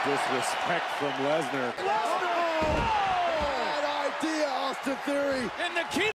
Disrespect from Lesnar. Lesnar! Oh! Bad idea, Austin Theory. And the key